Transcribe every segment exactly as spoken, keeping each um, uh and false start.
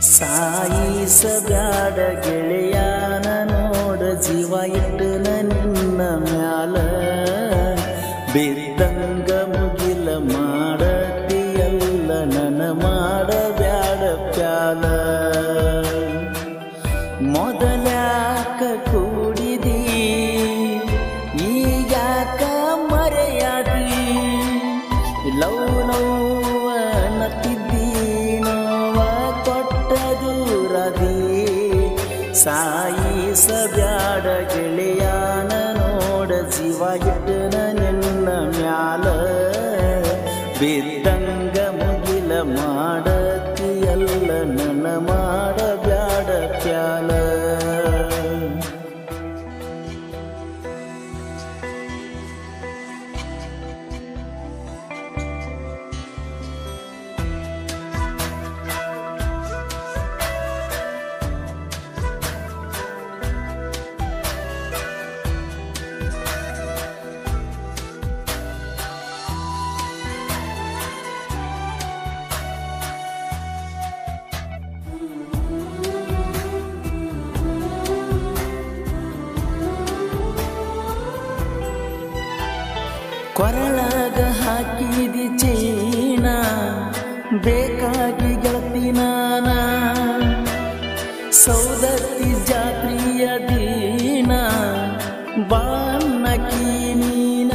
ಸಾಯಿಸಬ್ಯಾಡ ಗೆಳೆಯಾನ ನೋಡ ಜೀವ ಇಟ್ಟು ನಿನ್ನ ಮ್ಯಾಲ ಬಿದ್ದಂಗ ಮುಗಿಲ ಮಾಡತಿಯಲ್ಲ ನನ್ನ ಮಾಡಬ್ಯಾಡ ಪ್ಯಾಲ ಮೊದಲ್ಯಾಕ ಕೂಡಿದಿ ಈಗ್ಯಾಕ ಮರೆಯಾದಿ ಲವ್ ಲವ್ ಅನ್ನತಿದ್ದಿ ನೋವ ಕೊಟ್ಟ ದೂರದಿ ಸಾಯಿಸಬ್ಯಾಡ ಗೆಳೆಯಾನ ನೋಡ ಜೀವ ಇಟ್ಟು ನಿನ್ನ ಮ್ಯಾಲ ಬಿದ್ದಂಗ ಮುಗಿಲ ಮಾಡತಿಯಲ್ಲ ನನ್ನ ಮಾಡಬ್ಯಾಡ ಪ್ಯಾಲ ಕೊರಳಾಗ ಹಾಕಿದಿ ಚೈನ ಬೇಕಾಗಿ ಗೆಳತಿ ನಾನ ಸೌದತ್ತಿ ಜಾತ್ರೆಯ ದೀನ ಬಾನ್ನಕಿ ನೀನ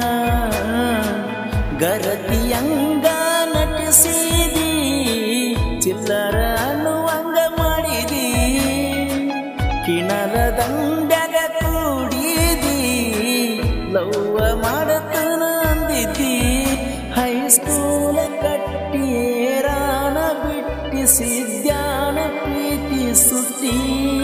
ಗರತಿಯಂಗ ನಟಿಸಿದಿ ಚಿಲ್ಲರ ಅನ್ನುವಂಗ ಮಾಡಿದಿ ಕಿಣಲ ದಂಡ್ಯಾಗ ಕೂಡಿದಿ ಲವ್ವ ಮಾಡತನ ಅಂದಿದ್ದಿ ಹೈಸ್ಕೂಲ ಕಟ್ಟಿಯೇರಾನ ಬಿಟ್ಟಿಸಿದ್ಯಾನ ಪ್ರೀತಿ ಸುಟ್ಟಿ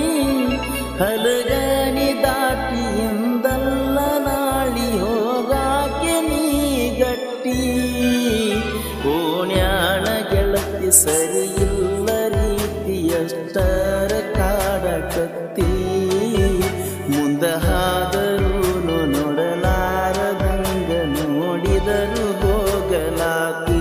ಹಲಗನಿ ದಾಟಿಯಿಂದಲ್ಲ ನಾಳಿ ಹೋಗಾಕೆ ನೀ ಗಟ್ಟಿ ಓಣ್ಯಾಣ ಗೆಳತಿ ಸರಿಯಿಲ್ಲ ರೀತಿಯಷ್ಟರ ಕಾಡಕತ್ತಿ ಮುಂದ ಹಾದರು ನೋಡಲಾರದಂಗ ನೋಡಿದರು ಹೋಗಲಾತಿ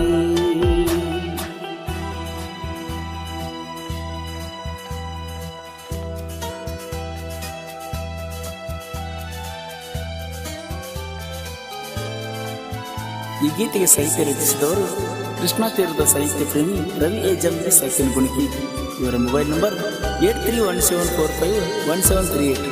ಈ ಗೀತೆಗೆ ಸಾಹಿತ್ಯ ರಚಿಸಿದವರು ಕೃಷ್ಣ ತೀರದ ಸಾಹಿತ್ಯ ಪ್ರೇಮಿ ರವಿ ಎ ಜಂಬಿ ಸಾಕಿನ ಗುಣಿಕಿ. ಇವರ mobile number eight three one seven four five one seven three eight.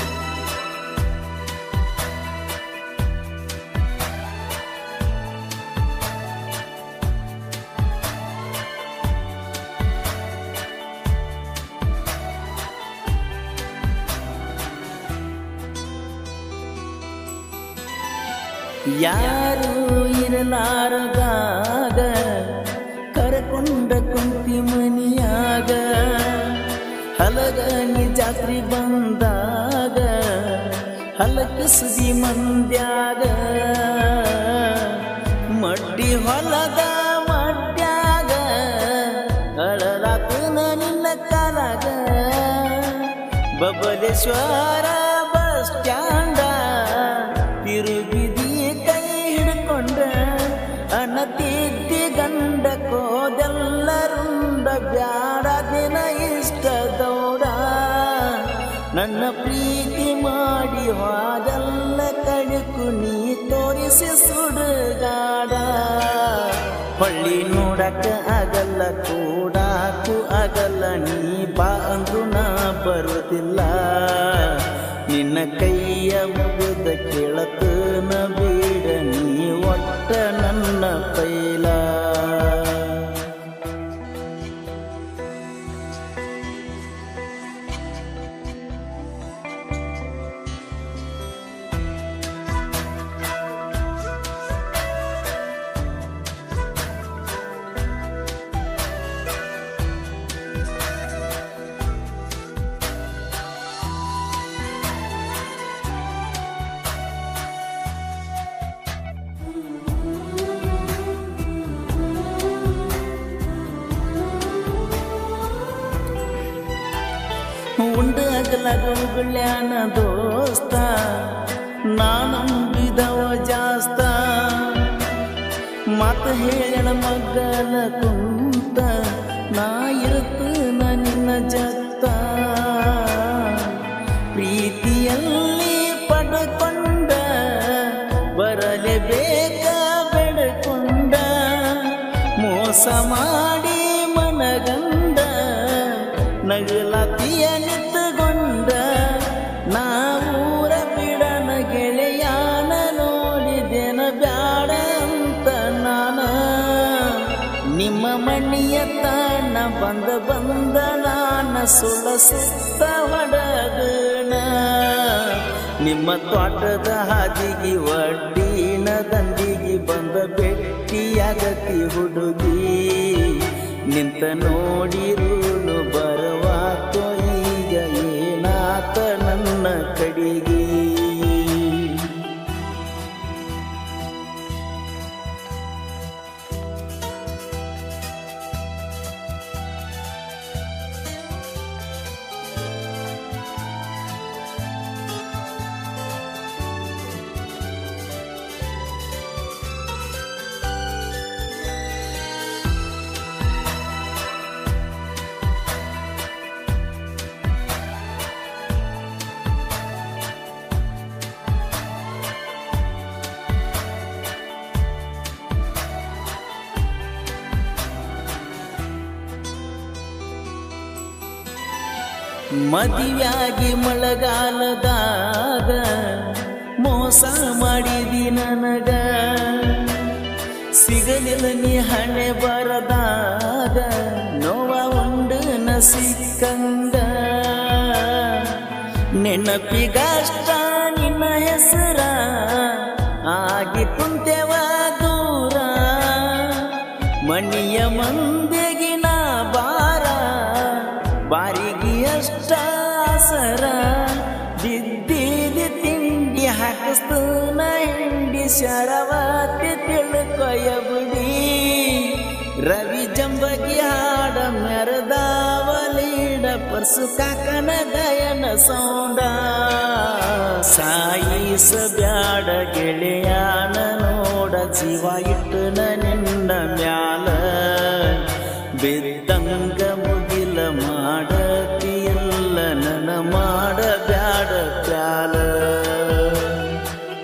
ಯಾರು ಇರಲಾರದಾಗ ಕರಕೊಂಡ ಕುಂತಿ ಮನಿಯಾಗ ಹಲಗನಿ ಜಾತ್ರೆ ಬಂದಾಗ ಹಲಕಿಸುದಿ ಮಂದ್ಯಾಗ ಮಡ್ಡಿ ಹೊಲದ ಮಡ್ಯಾಗ ಅಳಲಾತನ ನಿನ್ನ ಕಾಲಾಗ ಬಬಲೇಶ್ವರ ಬಸ್ ಸ್ಟ್ಯಾಂಡ ತಿರುಗಿದಿ ಅನತಿದ್ದಿ ಗಂಡ ಕೋದೆಲ್ಲರುಂಡ ಬ್ಯಾಡ ದಿನ ಇಷ್ಟ ದೌಡ ನನ್ನ ಪ್ರೀತಿ ಮಾಡಿ ಹಾದೆಲ್ಲ ಕಣಕು ನೀ ತೋರಿಸಿ ಸುಡುಗಾಡ ಹೊಳ್ಳಿ ನೋಡಕ ಆಗಲ್ಲ ಕೂಡಾಕು ಆಗಲ್ಲ ನೀ ಬಾ ಅಂದ್ರು ನಾ ಬರುತ್ತಿಲ್ಲ ನಿನ್ನ ಕೈಯ ಮುಗಿದ ಕೇಳತನ ಬೇಡ ನೀ ಒಟ್ಟ ನನ್ನ ಪೈಲ ಉಂಡಗಲಗುಳ್ಯಾನ ದೋಸ್ತ ನಾನಂಬಿದವ ಜಾಸ್ತ ಮಾತು ಹೇಳ ಮಗ್ಗಲ ಕುಂತ ನಾ ಇರುತ್ತ ನಿನ್ನ ಜತ್ತ ಪ್ರೀತಿಯಲ್ಲಿ ಪಡ್ಕೊಂಡ ಬರಲೇಬೇಕ ಬೆಡ್ಕೊಂಡ ಮೋಸ ಮಾಡಿ ಮನಗಂಡ ನಗಲಾತಿಯ ನಿತ್ತುಗೊಂಡ ನಾವೂರ ಬಿಡನ ಗೆಳೆಯಾನ ನೋಡಿದೆನ ಬ್ಯಾಡ ಅಂತ ನಾನ ನಿಮ್ಮ ಮಣ್ಣಿಯ ತಾಣ ಬಂದ ಬಂದ ನಾನ ಸುಳ ಸುತ್ತ ಹೊಡದನ ನಿಮ್ಮ ತೋಟದ ಹಾದಿಗೆ ಒಡ್ಡಿನ ದಂಡಿಗೆ ಬಂದ ಭೇಟಿಯಾಗತಿ ಹುಡುಗಿ ನಿಂತ ನೋಡಿರುಳು ಬರವಾತೋ ಈಗ ಏನಾತ ನನ್ನ ಕಡೆಗೆ ಮದುವೆಯಾಗಿ ಮಳೆಗಾಲದಾಗ ಮೋಸ ಮಾಡಿದಿ ನನಗ ಸಿಗಲಿಲ್ಲ ನೀ ಹಣೆ ಬರದಾಗ ನೋವ ಉಂಡು ನ ಸಿಕ್ಕಂಗ ನೆನಪಿಗಷ್ಟ ನಿನ್ನ ಹೆಸರ ಆಗಿ ಕುಂತೆವ ದೂರ ಮಣಿಯ ಮಂದಿಗಿನ ಬಾರ ಬಾರಿಗೆ ಅಷ್ಟ ಆಸರ ಬಿದ್ದಿದಿ ತಿಂಡಿ ಹಾಕಿಸ್ತನ ಹಿಂಡಿ ಶರವತಿ ತಿಳ್ಕೊಯ ಬಿಡಿ ರವಿ ಜಂಬಗಿ ಹಾಡ ಮೆರದಾವಲೀಡ ಪರ್ಸು ಕಾಕನ ಗಯನ ಸೌಂಡ ಸಾಯಿಸ ಬ್ಯಾಡ ಗೆಳೆಯಾನ ನೋಡ ಜೀವ ಇಟ್ಟು ನಿನ್ನ ಮ್ಯಾಲ